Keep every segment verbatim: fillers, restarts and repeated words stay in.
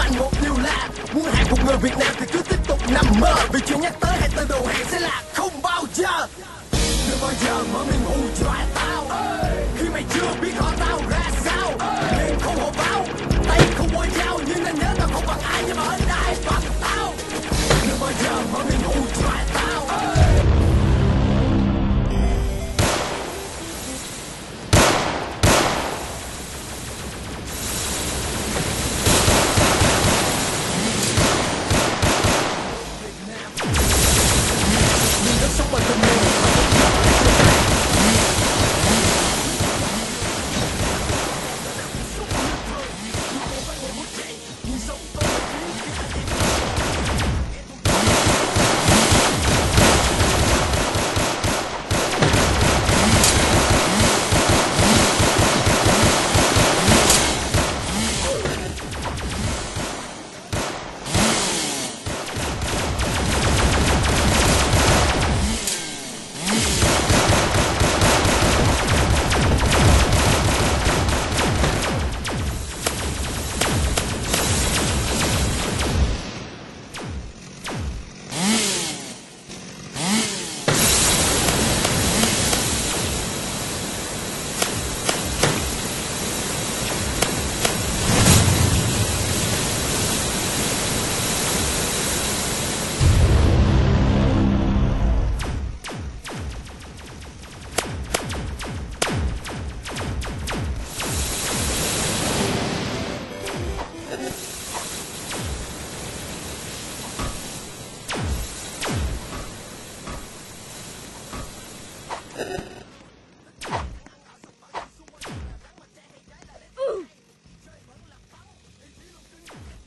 thành một điều là muốn hàng một người Việt Nam thì cứ tiếp tục nằm mơ, vì chuyện nhắc tới hay tên đồ hàng sẽ là không bao giờ. Đừng bao giờ mở miệng hù dọa tao khi mày chưa biết họ tao ra sao. Miệng không hổ báo, tay không quay dao, nhưng nên nhớ tao không bằng ai, nhưng mà hết ai bằng tao. Đừng bao giờ mở miệng hù dọa tao.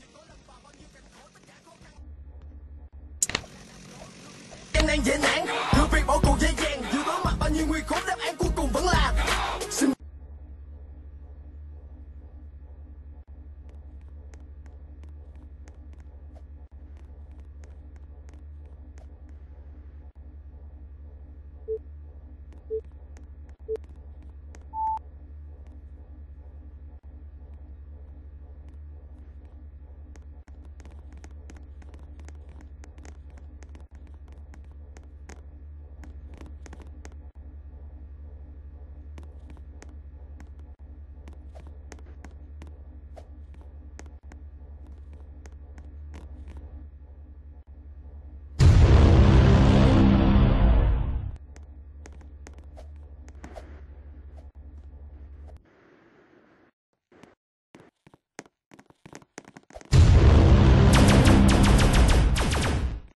Em đang dễ nản